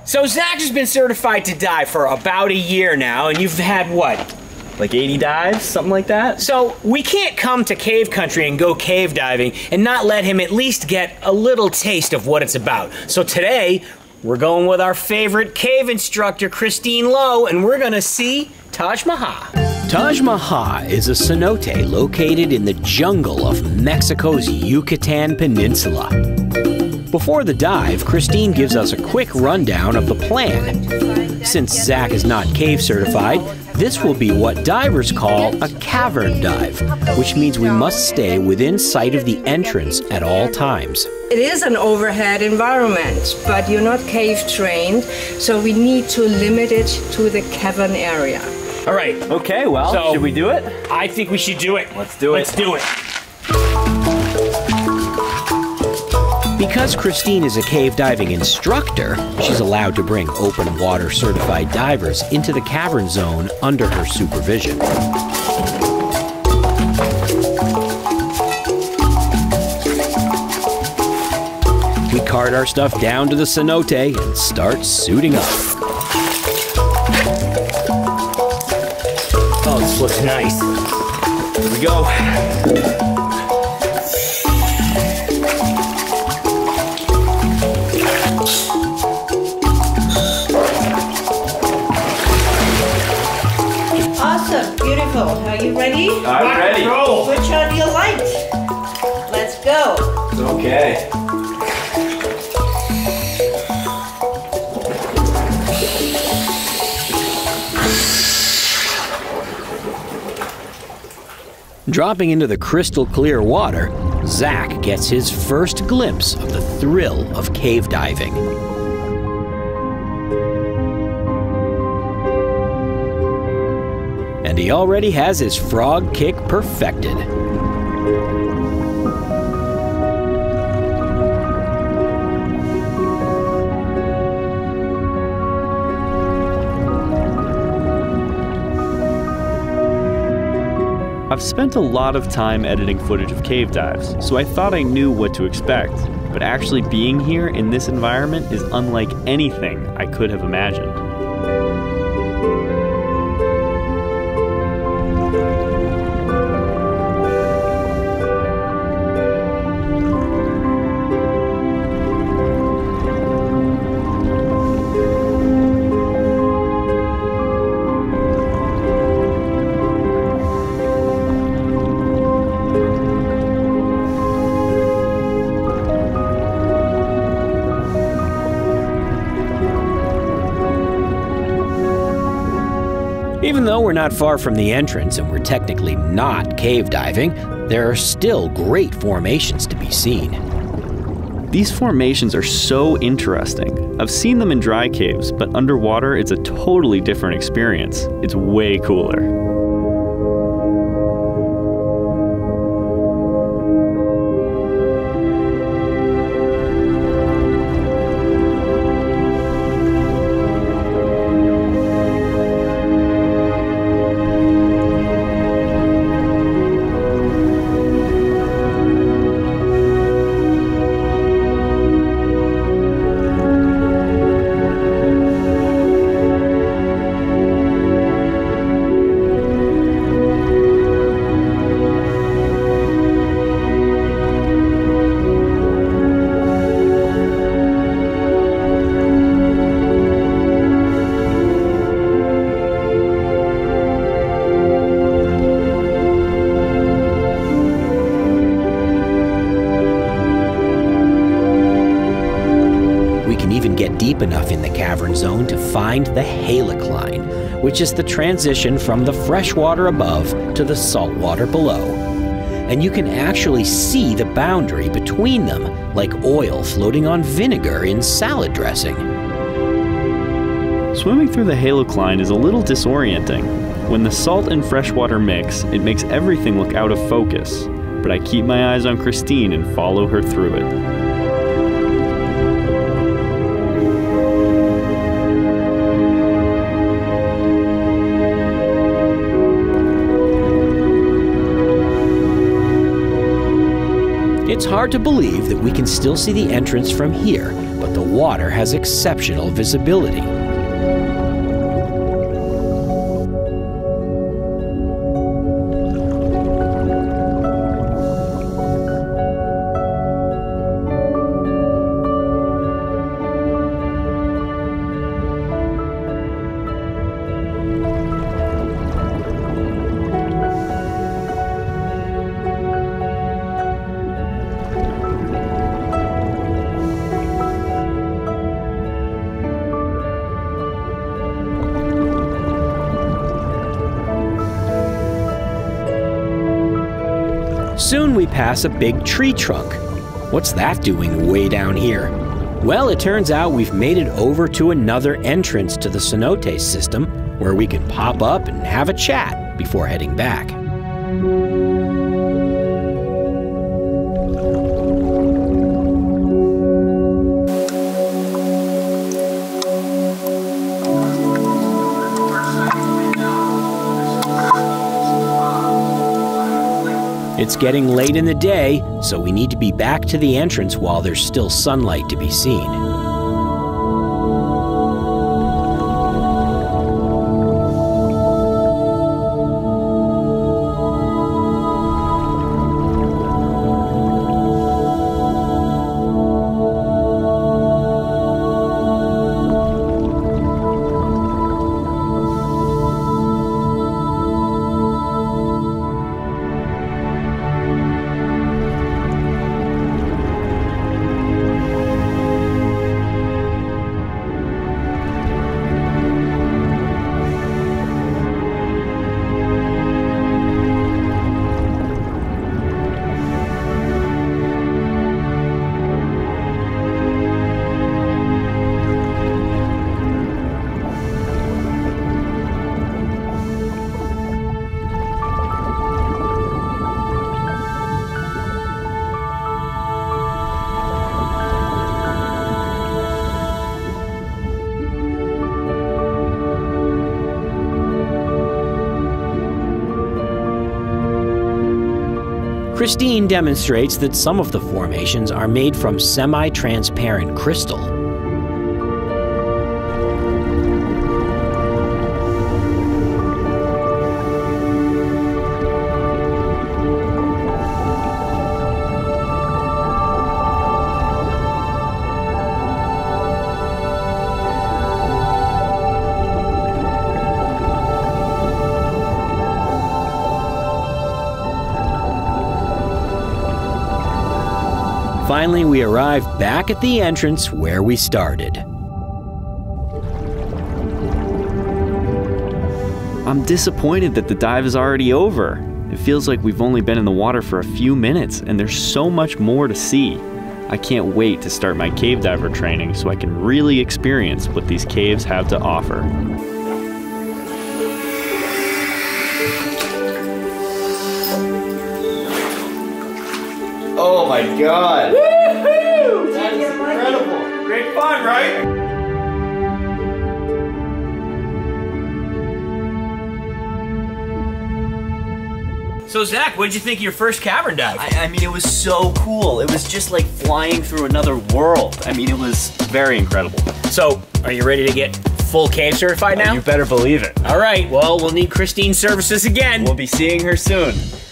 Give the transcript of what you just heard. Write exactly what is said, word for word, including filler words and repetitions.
So Zach has been certified to dive for about a year now, and you've had what? Like eighty dives, something like that? So we can't come to cave country and go cave diving and not let him at least get a little taste of what it's about. So today, we're going with our favorite cave instructor, Christine Lowe, and we're gonna see Taj Mahal. Taj Mahal is a cenote located in the jungle of Mexico's Yucatan Peninsula. Before the dive, Christine gives us a quick rundown of the plan. Since Zach is not cave certified, this will be what divers call a cavern dive, which means we must stay within sight of the entrance at all times. It is an overhead environment, but you're not cave trained, so we need to limit it to the cavern area. All right. Okay, well, So- should we do it? I think we should do it. Let's do it. Let's do it. Because Christine is a cave diving instructor, she's allowed to bring open water certified divers into the cavern zone under her supervision. We cart our stuff down to the cenote and start suiting up. Oh, this looks nice. Here we go. Awesome, beautiful. Are you ready? I'm ready. Switch on your light. Let's go. Okay. Dropping into the crystal clear water, Zach gets his first glimpse of the thrill of cave diving. And he already has his frog kick perfected. I've spent a lot of time editing footage of cave dives, so I thought I knew what to expect. But actually being here in this environment is unlike anything I could have imagined. Even though we're not far from the entrance and we're technically not cave diving, there are still great formations to be seen. These formations are so interesting. I've seen them in dry caves, but underwater it's a totally different experience. It's way cooler. Deep enough in the cavern zone to find the halocline, which is the transition from the fresh water above to the salt water below. And you can actually see the boundary between them, like oil floating on vinegar in salad dressing. Swimming through the halocline is a little disorienting. When the salt and fresh water mix, it makes everything look out of focus. But I keep my eyes on Christine and follow her through it. It's hard to believe that we can still see the entrance from here, but the water has exceptional visibility. Soon we pass a big tree trunk. What's that doing way down here? Well, it turns out we've made it over to another entrance to the cenote system where we can pop up and have a chat before heading back. It's getting late in the day, so we need to be back to the entrance while there's still sunlight to be seen. Christine demonstrates that some of the formations are made from semi-transparent crystal. Finally, we arrive back at the entrance where we started. I'm disappointed that the dive is already over. It feels like we've only been in the water for a few minutes, and there's so much more to see. I can't wait to start my cave diver training so I can really experience what these caves have to offer. Oh my god! Woohoo! That is incredible! Great fun, right? So Zach, what did you think of your first cavern dive? I, I mean, it was so cool. It was just like flying through another world. I mean, it was very incredible. So, are you ready to get full cave certified now? You better believe it. All right, well, we'll need Christine's services again. We'll be seeing her soon.